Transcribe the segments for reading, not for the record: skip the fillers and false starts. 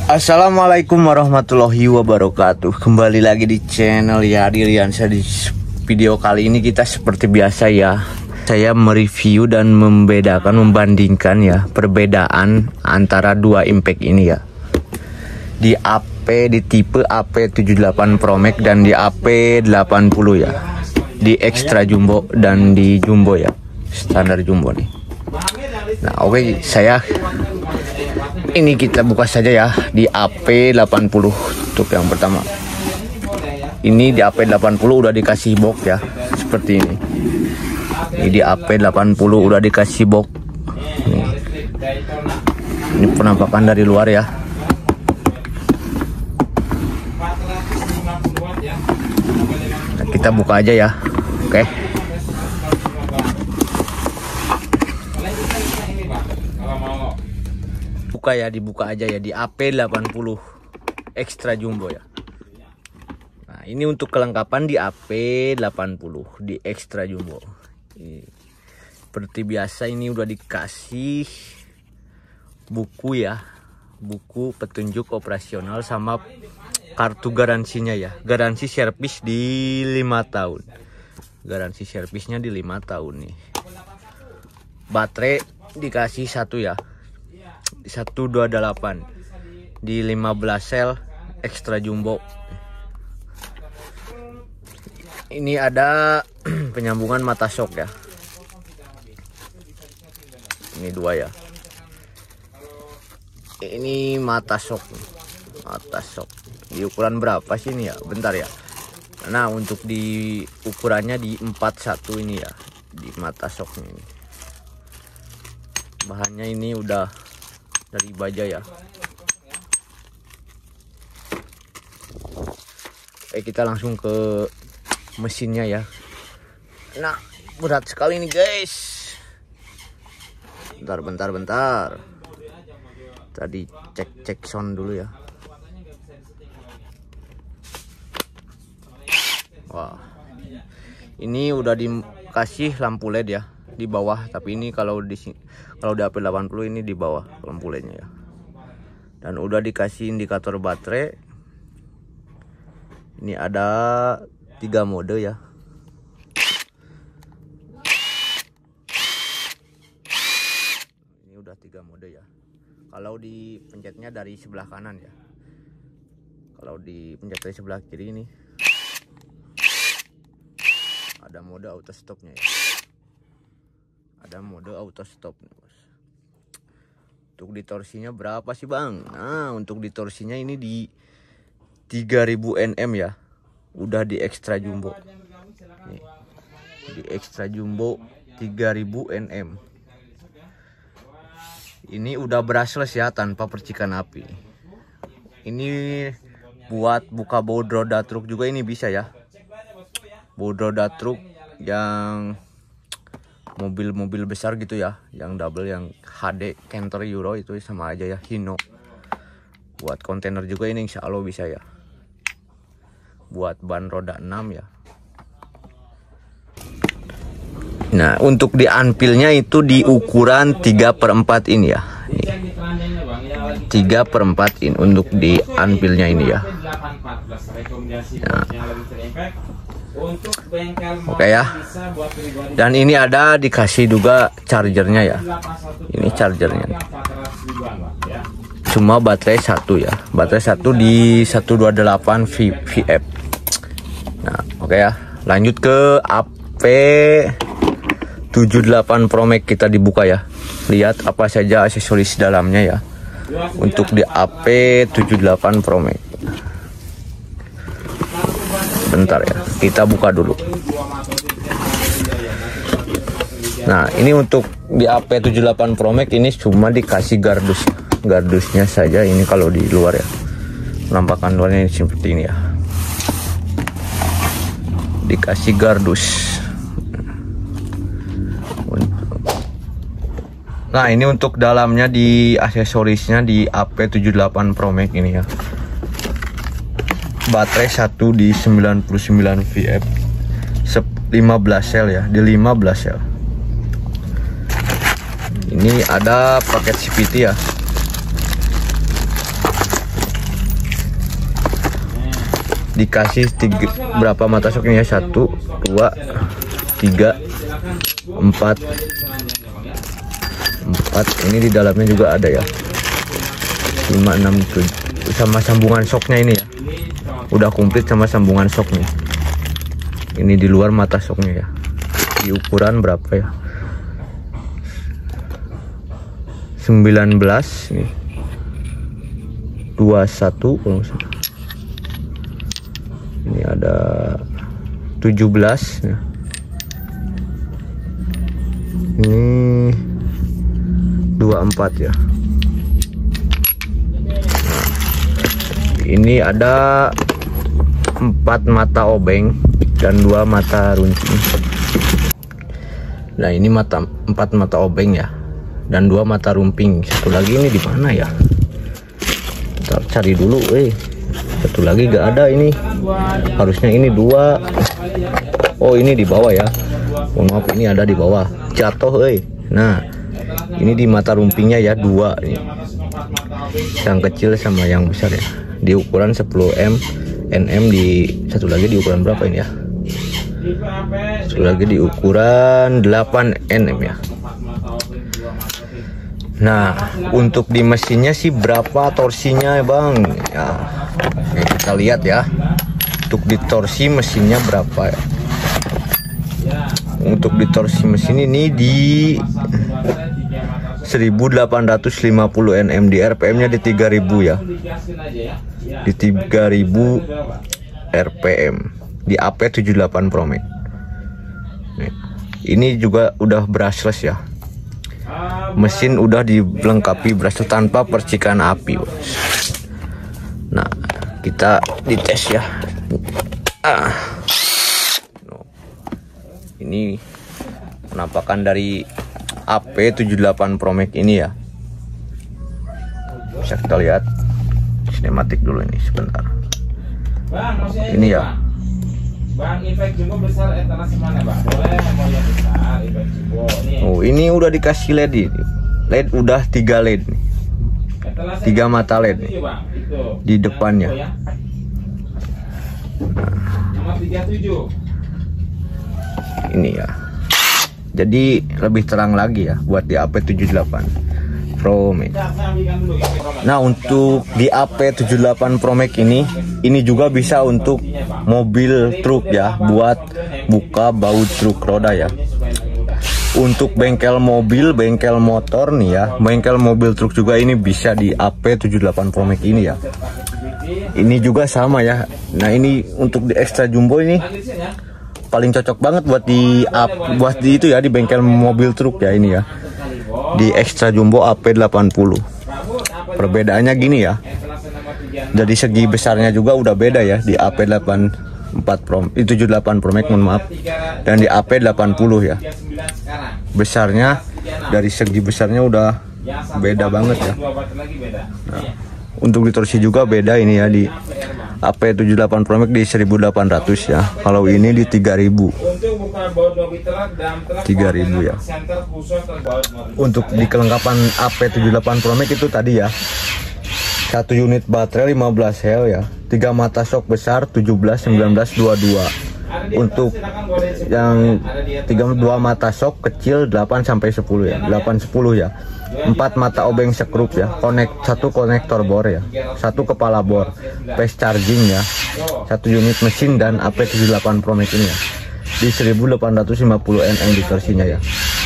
Assalamualaikum warahmatullahi wabarakatuh. Kembali lagi di channel Yadi Riansyah. Di video kali ini kita seperti biasa ya, saya mereview dan membandingkan ya perbedaan antara dua impact ini ya, di AP, di tipe AP78 Pro Max dan di AP80 ya, di extra jumbo dan di jumbo ya, standar jumbo nih. Nah oke, ini kita buka saja ya di AP80 untuk yang pertama. Ini di AP80 udah dikasih box ya, seperti ini. Ini di AP80 udah dikasih box. Ini penampakan dari luar ya. Nah, kita buka aja ya. Oke. Buka ya, dibuka aja ya di AP80 extra jumbo ya. Nah, ini untuk kelengkapan di AP80 di extra jumbo. Seperti biasa ini udah dikasih buku ya, buku petunjuk operasional sama kartu garansinya ya. Garansi servis di 5 tahun. Garansi servisnya di 5 tahun nih. Baterai dikasih satu ya, 128 di 15 sel extra jumbo. Ini ada penyambungan mata shock ya. Ini dua ya. Ini mata shock. Mata shock. Di ukuran berapa sih ini ya? Bentar ya. Nah, untuk di ukurannya di 41 ini ya. Di mata shocknya ini. Bahannya ini udah dari baja ya. Kita langsung ke mesinnya ya. Nah, berat sekali nih guys. Bentar. Tadi cek sound dulu ya. Wah, ini udah dikasih lampu LED ya di bawah, tapi ini kalau di AP80 ini di bawah lampu LED-nya ya. Dan udah dikasih indikator baterai. Ini ada 3 mode ya. Ini udah 3 mode ya. Kalau dipencetnya dari sebelah kanan ya. Kalau dipencet dari sebelah kiri ini ada mode auto stopnya ya. Ada mode auto stop nih bos. Untuk ditorsinya berapa sih bang? Nah, untuk ditorsinya ini di 3000 Nm ya. Udah di extra jumbo nih. Di extra jumbo 3000 Nm. Ini udah brushless ya, tanpa percikan api. Ini buat buka baut roda truk juga ini bisa ya. Baut roda truk yang mobil-mobil besar gitu ya, yang double, yang HD, Canter, Euro itu sama aja ya, Hino. Buat kontainer juga ini insya Allah bisa ya. Buat ban roda 6 ya. Nah, untuk di anpilnya itu di ukuran 3/4 ini ya. 3/4 in untuk di anpilnya ini ya. Nah. Oke ya. Dan ini ada dikasih juga chargernya ya. Ini chargernya. Cuma baterai satu ya. Baterai satu di 128 VF. Nah, oke ya. Lanjut ke AP78 Pro Max, kita dibuka ya. Lihat apa saja aksesoris dalamnya ya. Untuk di AP78 Pro Max. Bentar ya, kita buka dulu. Nah, ini untuk di AP78 Pro Max ini cuma dikasih gardusnya saja. Ini kalau di luar ya, penampakan luarnya seperti ini ya, dikasih gardus. Nah, ini untuk dalamnya di aksesorisnya di AP78 Pro Max ini ya. Baterai satu di 99 VF 15 sel ya, di 15 sel. Ini ada paket CVT ya. dikasih berapa mata shocknya ya? 1, 2, 3, 4. Ini di dalamnya juga ada ya, 5, 6, 7 sama sambungan shocknya ini ya, udah komplit sama sambungan shocknya. Ini di luar mata shocknya ya. Di ukuran berapa ya? 19 nih, 21 kalau nggak salah. Ini ada 17 ya. Ini 24 ya. Nah, ini ada 4 mata obeng dan 2 mata runcing. Nah, ini 4 mata obeng ya, dan 2 mata rumping. Satu lagi ini di mana ya? Ntar cari dulu. Satu lagi gak ada ini. Harusnya ini 2. Oh, ini di bawah ya. Mohon maaf, ini ada di bawah. Jatuh, Nah, ini di mata rumpingnya ya 2 nih. Yang kecil sama yang besar ya. Di ukuran 10 nm, di satu lagi di ukuran berapa ini ya? Satu lagi di ukuran 8 nm ya. Nah, untuk di mesinnya sih berapa torsinya Bang? Ya, oke, kita lihat ya. Untuk di torsi mesinnya berapa ya? Untuk di torsi mesin ini di 1850 nm, di RPM nya di 3000 ya, di 3000 RPM, di AP78 Pro Max. Ini juga udah brushless ya, mesin udah dilengkapi brushless tanpa percikan api. Nah, kita dites ya. Ini penampakan dari AP78 Pro Max ini ya. Bisa kita lihat sinematik dulu ini sebentar. Ini ya. Bang, impact jumbo besar etalas mana, Bang? Boleh mau yang besar, impact jumbo nih. Oh, ini udah dikasih LED ini. LED udah 3 LED nih. 3 mata LED nih. Di depannya. Nomor 37. Ini ya. Jadi lebih terang lagi ya buat di AP78 Pro Max. Nah, untuk di AP78 Pro Max ini juga bisa untuk mobil truk ya, buat buka baut truk roda ya. Untuk bengkel mobil, bengkel motor nih ya, bengkel mobil truk juga ini bisa di AP78 Pro Max ini ya. Ini juga sama ya. Nah, ini untuk di extra jumbo ini paling cocok banget buat di itu ya, di bengkel mobil truk ya ini ya. Di extra jumbo AP80. Perbedaannya gini ya. Dari segi besarnya juga udah beda ya, di AP78 Pro Max, mohon maaf. Dan di AP80 ya. Besarnya, dari segi besarnya udah beda banget ya. Nah, untuk di torsi juga beda ini ya, di AP78 Pro Max di 1800 ya. Kalau ini di 3000. 3000 ya. Untuk di kelengkapan AP78 Pro Max itu tadi ya. 1 unit baterai 15 Hz ya. 3 mata shock besar 17, 19, 22. Untuk yang 2 mata shock kecil 8 sampai 10 ya. 8 10 ya. 4 mata obeng sekrup ya, 1 konektor bor ya, 1 kepala bor, fast charging ya, 1 unit mesin dan AP78 Pro Max ini ya, di 1850 nm di torsinya ya.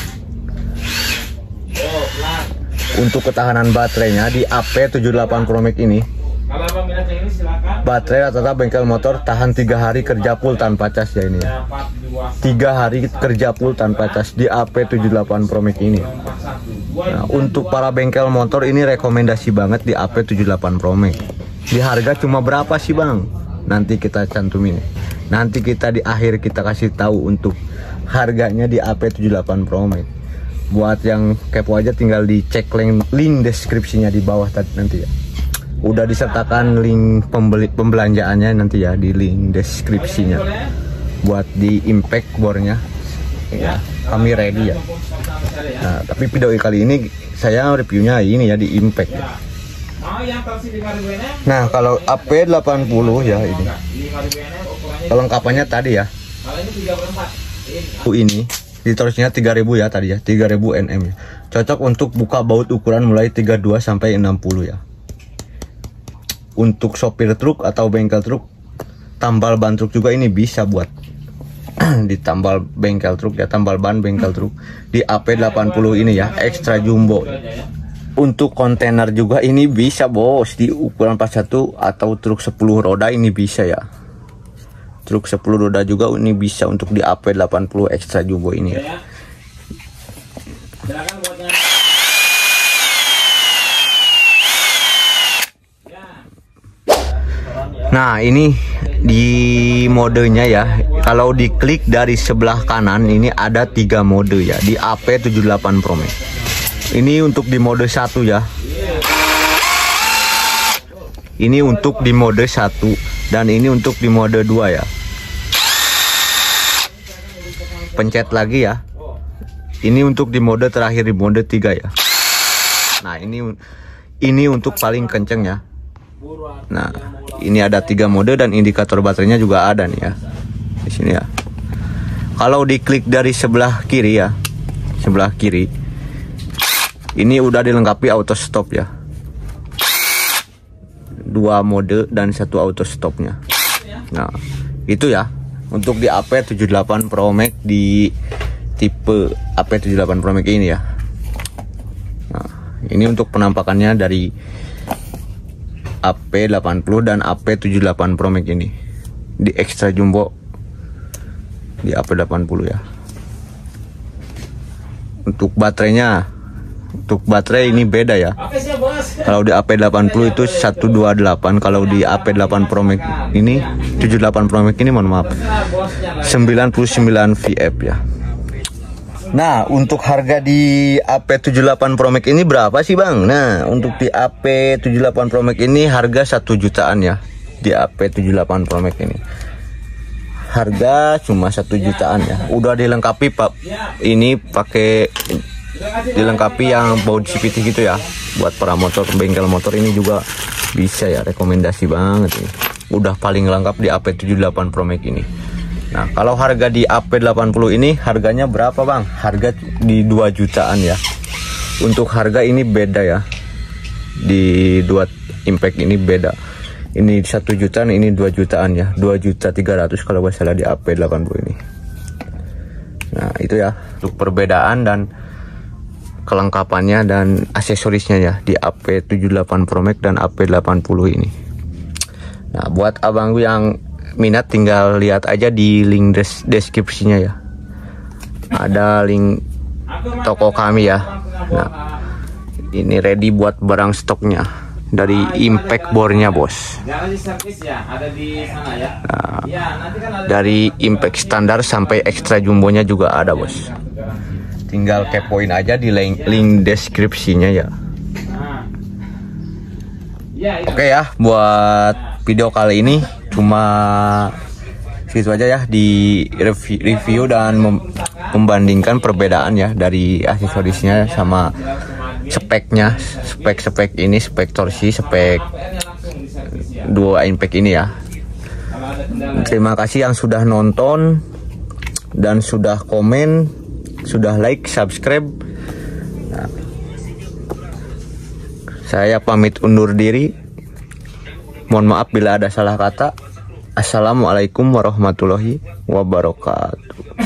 Untuk ketahanan baterainya di AP78 Pro Max ini, baterai rata-rata bengkel motor tahan 3 hari kerja full tanpa cas ya ini ya. 3 hari kerja full tanpa cas di AP78 Pro Max ini. Nah, untuk para bengkel motor ini rekomendasi banget di AP78 Pro Max. Di harga cuma berapa sih Bang? Nanti kita cantumin. Nanti kita di akhir kita kasih tahu untuk harganya di AP78 Pro Max. Buat yang kepo aja tinggal dicek link deskripsinya di bawah tadi nanti ya. Udah disertakan link pembelanjaannya nanti ya di link deskripsinya. Buat di impact bornya ya, kami ready ya. Nah, tapi video kali ini saya reviewnya ini ya di impact ya. Nah, kalau AP80 ya ini. Kelengkapannya tadi ya. Ini di torsinya 3000 ya tadi ya, 3000 Nm ya. Cocok untuk buka baut ukuran mulai 32 sampai 60 ya. Untuk sopir truk atau bengkel truk, tambal ban truk juga ini bisa buat ditambal bengkel truk ya, tambal ban bengkel truk di AP80 ini ya, extra jumbo. Untuk kontainer juga ini bisa bos, di ukuran 41 atau truk 10 roda ini bisa ya. Truk 10 roda juga ini bisa untuk di AP80 extra jumbo ini ya. Nah, ini di modenya ya. Kalau diklik dari sebelah kanan ini ada 3 mode ya di AP78 Pro Max. Ini untuk di mode 1 ya. Ini untuk di mode 1 dan ini untuk di mode 2 ya. Pencet lagi ya. Ini untuk di mode terakhir, di mode 3 ya. Nah, ini untuk paling kenceng ya. Nah, ini ada 3 mode dan indikator baterainya juga ada nih ya. Di sini ya. Kalau diklik dari sebelah kiri ya. Sebelah kiri. Ini udah dilengkapi auto stop ya. 2 mode dan 1 auto stopnya. Nah, itu ya untuk di AP78 Pro Max di tipe AP78 Pro Max ini ya. Nah, ini untuk penampakannya dari AP80 dan AP78 Pro Max ini di extra jumbo di AP80 ya. Untuk baterainya, untuk baterai ini beda ya. Kalau di AP80 itu 128, kalau di AP8 Pro Max ini 78 Pro Max ini mohon maaf 99 VF ya. Nah, untuk harga di AP78 Pro Max ini berapa sih Bang? Nah, untuk di AP78 Pro Max ini harga 1 jutaan ya. Di AP78 Pro Max ini harga cuma 1 jutaan ya. Udah dilengkapi Pak. Ini pakai dilengkapi yang baut CVT gitu ya. Buat para motor, bengkel motor ini juga bisa ya, rekomendasi banget ini. Udah paling lengkap di AP78 Pro Max ini. Nah, kalau harga di AP80 ini harganya berapa Bang? Harga di 2 jutaan ya. Untuk harga ini beda ya. Di 2 impact ini beda. Ini 1 jutaan, ini 2 jutaan ya. 2.300.000 kalau gak salah di AP80 ini. Nah, itu ya untuk perbedaan dan kelengkapannya dan aksesorisnya ya di AP78 Pro Max dan AP80 ini. Nah, buat abangku yang minat tinggal lihat aja di link deskripsinya ya. Ada link toko kami ya. Nah, ini ready buat barang stoknya dari impact bornya bos. Nah, dari impact standar sampai extra jumbonya juga ada bos. Tinggal kepoin aja di link deskripsinya ya. Oke ya, buat video kali ini cuma segitu aja ya, di review dan membandingkan perbedaan ya dari aksesorisnya sama speknya, spek ini, spek torsi, spek 2 impact ini ya. Terima kasih yang sudah nonton dan sudah komen, sudah like, subscribe. Nah, saya pamit undur diri. Mohon maaf bila ada salah kata. Assalamualaikum warahmatullahi wabarakatuh.